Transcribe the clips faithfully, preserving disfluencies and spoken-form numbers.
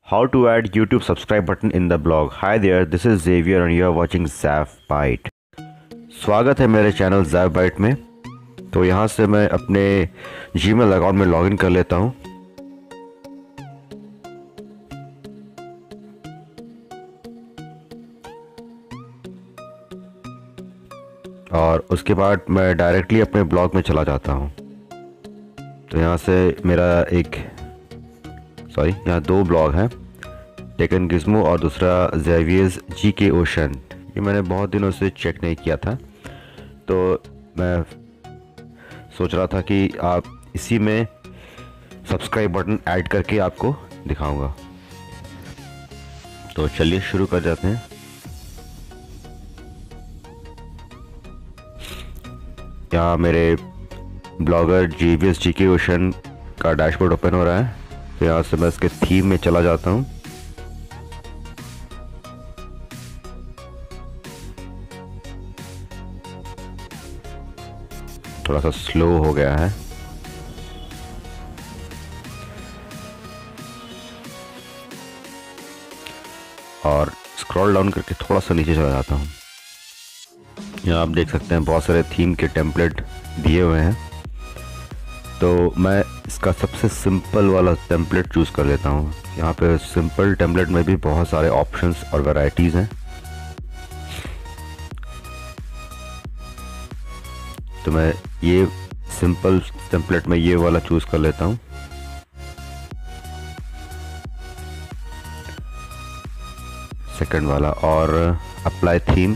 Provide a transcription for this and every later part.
How to add YouTube subscribe button in the blog. Hi there, this is Xavier and you are watching Zaf Byte. स्वागत है मेरे channel Zaf Byte में। तो यहाँ से मैं अपने जीमेल अकाउंट में लॉगिन कर लेता हूँ। और उसके बाद मैं डायरेक्टली अपने ब्लॉग में चला जाता हूँ। तो यहाँ से मेरा एक सॉरी यहाँ दो ब्लॉग हैं, टेक एंड गिज़्मो और दूसरा ज़ेवियर्स जीके ओशन। ये मैंने बहुत दिनों से चेक नहीं किया था, तो मैं सोच रहा था कि आप इसी में सब्सक्राइब बटन ऐड करके आपको दिखाऊंगा। तो चलिए शुरू कर जाते हैं। यहाँ मेरे ब्लॉगर ज़ेवियर्स जीके ओशन का डैशबोर्ड ओपन हो रहा है। तो यहाँ से मैं इसके थीम में चला जाता हूँ। थोड़ा सा स्लो हो गया है। और स्क्रॉल डाउन करके थोड़ा सा नीचे चला जाता हूँ। यहाँ आप देख सकते हैं बहुत सारे थीम के टेम्पलेट दिए हुए हैं। तो मैं इसका सबसे सिंपल वाला टेम्पलेट चूज़ कर लेता हूँ। यहाँ पे सिंपल टेम्पलेट में भी बहुत सारे ऑप्शंस और वैरायटीज़ हैं। तो मैं ये सिंपल टेम्पलेट में ये वाला चूज़ कर लेता हूँ। सेकंड वाला, और अप्लाई थीम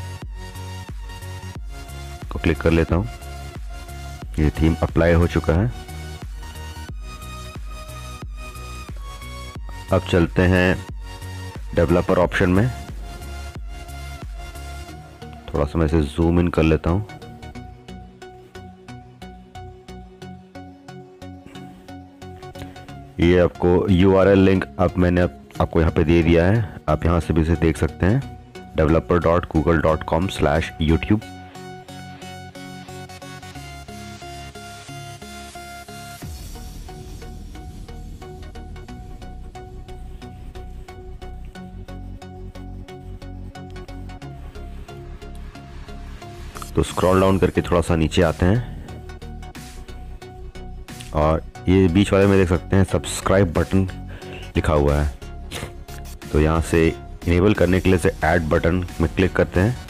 को क्लिक कर लेता हूँ। ये थीम अप्लाई हो चुका है। अब चलते हैं डेवलपर ऑप्शन में। थोड़ा सा मैं इसे जूम इन कर लेता हूँ। ये आपको यू आर एल लिंक अब मैंने आपको यहाँ पे दे दिया है। आप यहाँ से भी इसे देख सकते हैं, developer dot Google dot com slash YouTube. तो स्क्रॉल डाउन करके थोड़ा सा नीचे आते हैं और ये बीच वाले में देख सकते हैं सब्सक्राइब बटन लिखा हुआ है। तो यहाँ से इनेबल करने के लिए से ऐड बटन में क्लिक करते हैं।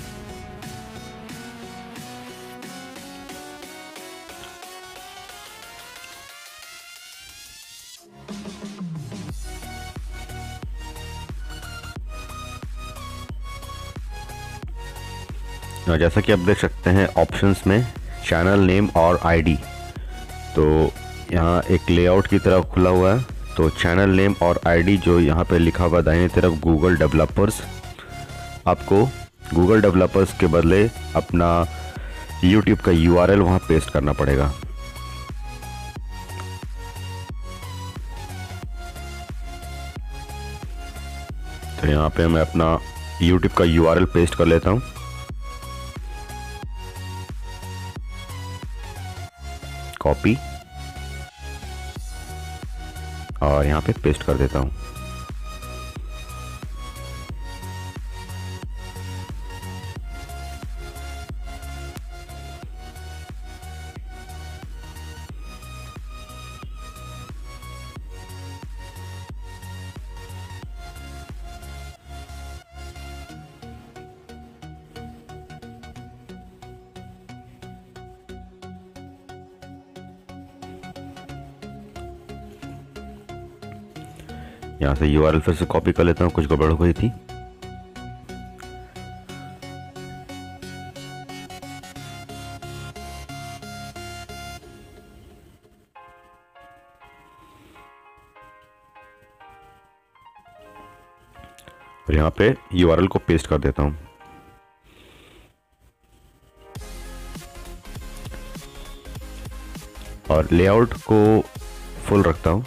और जैसा कि आप देख सकते हैं ऑप्शंस में चैनल नेम और आईडी, तो यहाँ एक लेआउट की तरफ खुला हुआ है। तो चैनल नेम और आईडी जो यहाँ पे लिखा हुआ दाहिने तरफ गूगल डेवलपर्स, आपको गूगल डेवलपर्स के बदले अपना यूट्यूब का यूआरएल वहाँ पेस्ट करना पड़ेगा। तो यहाँ पे मैं अपना यूट्यूब का यूआरएल पेस्ट कर लेता हूँ। कॉपी और यहाँ पे पेस्ट कर देता हूँ। यहाँ से यूआरएल फिर से कॉपी कर लेता हूँ, कुछ गड़बड़ हो गई थी। और यहाँ पे यूआरएल को पेस्ट कर देता हूँ। और लेआउट को फुल रखता हूँ।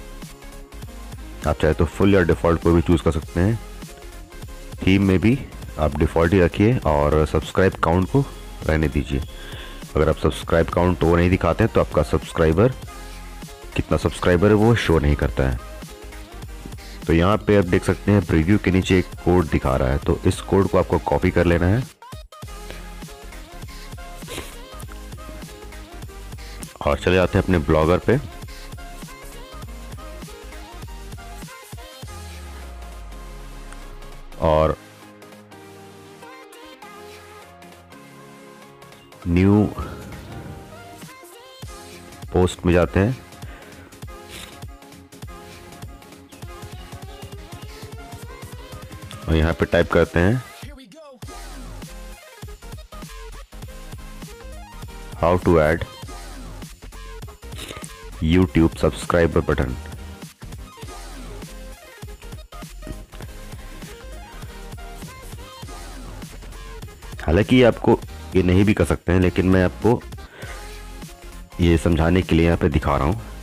आप चाहे तो फुल या डिफ़ॉल्ट को भी चूज़ कर सकते हैं। थीम में भी आप डिफ़ॉल्ट ही रखिए और सब्सक्राइब काउंट को रहने दीजिए। अगर आप सब्सक्राइब काउंट वो नहीं दिखाते हैं तो आपका सब्सक्राइबर कितना सब्सक्राइबर है वो शो नहीं करता है। तो यहाँ पे आप देख सकते हैं प्रीव्यू के नीचे एक कोड दिखा रहा है, तो इस कोड को आपको कॉपी कर लेना है और चले जाते हैं अपने ब्लॉगर पे। और न्यू पोस्ट में जाते हैं और यहाँ पे टाइप करते हैं how to add YouTube subscriber button. हालांकि आपको ये नहीं भी कर सकते हैं, लेकिन मैं आपको ये समझाने के लिए यहाँ पे दिखा रहा हूँ।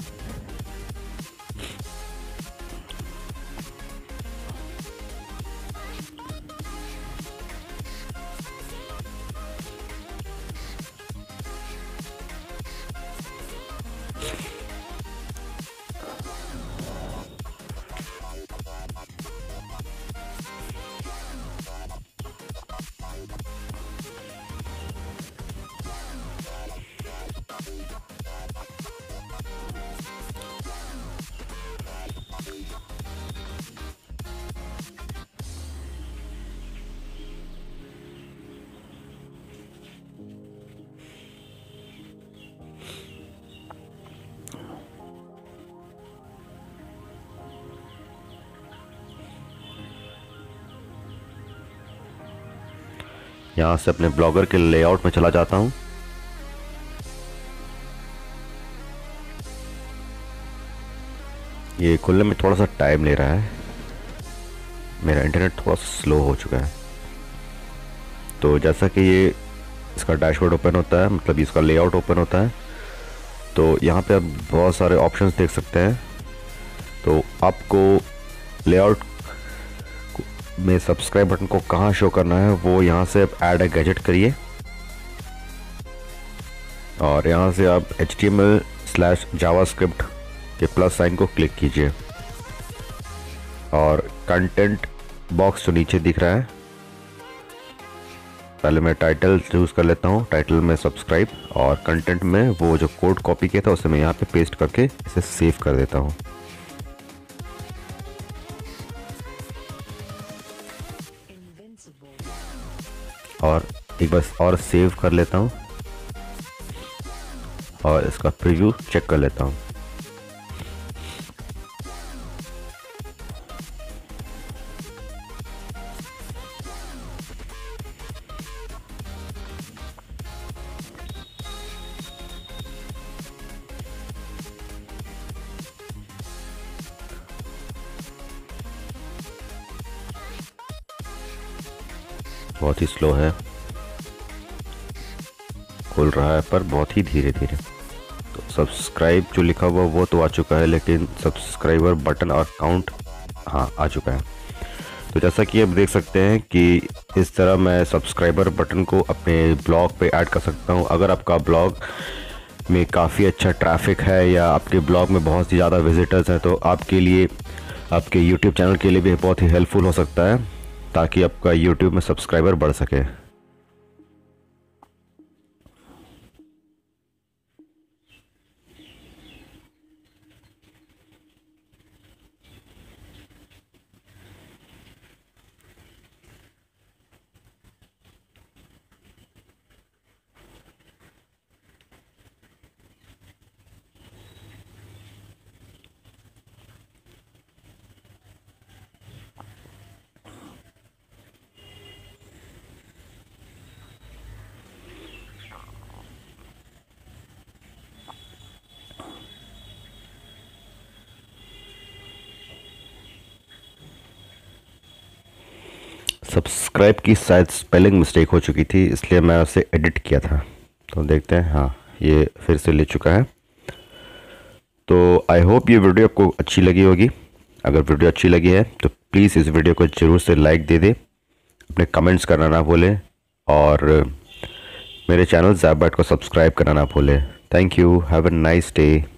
यहाँ से अपने ब्लॉगर के लेआउट में चला जाता हूँ। ये खुलने में थोड़ा सा टाइम ले रहा है, मेरा इंटरनेट थोड़ा स्लो हो चुका है। तो जैसा कि ये इसका डैशबोर्ड ओपन होता है, मतलब इसका लेआउट ओपन होता है, तो यहाँ पे आप बहुत सारे ऑप्शंस देख सकते हैं। तो आपको लेआउट में सब्सक्राइब बटन को कहाँ शो करना है वो यहाँ से आप ऐड ए गैजेट करिए और यहाँ से आप H T M L slash JavaScript के प्लस साइन को क्लिक कीजिए और कंटेंट बॉक्स जो नीचे दिख रहा है, पहले मैं टाइटल चूज़ कर लेता हूँ। टाइटल में सब्सक्राइब और कंटेंट में वो जो कोड कॉपी किया था उसे मैं यहाँ पे पेस्ट करके इसे सेव कर देता हूँ। और एक बार और सेव कर लेता हूँ और इसका प्रीव्यू चेक कर लेता हूँ। बहुत ही स्लो है, खुल रहा है पर बहुत ही धीरे धीरे। तो सब्सक्राइब जो लिखा हुआ वो तो आ चुका है, लेकिन सब्सक्राइबर बटन और काउंट हाँ आ चुका है। तो जैसा कि आप देख सकते हैं कि इस तरह मैं सब्सक्राइबर बटन को अपने ब्लॉग पे ऐड कर सकता हूँ। अगर आपका ब्लॉग में काफ़ी अच्छा ट्रैफिक है या आपके ब्लॉग में बहुत ही ज़्यादा विजिटर्स हैं, तो आपके लिए, आपके यूट्यूब चैनल के लिए भी बहुत ही हेल्पफुल हो सकता है, ताकि आपका यूट्यूब में सब्सक्राइबर बढ़ सके। सब्सक्राइब की शायद स्पेलिंग मिस्टेक हो चुकी थी, इसलिए मैं उसे एडिट किया था। तो देखते हैं, हाँ ये फिर से ले चुका है। तो आई होप ये वीडियो आपको अच्छी लगी होगी। अगर वीडियो अच्छी लगी है तो प्लीज़ इस वीडियो को ज़रूर से लाइक दे दे, अपने कमेंट्स करना ना भूलें और मेरे चैनल ज़ैप बाइट को सब्सक्राइब करना ना भूलें। Thank you, have a nice day.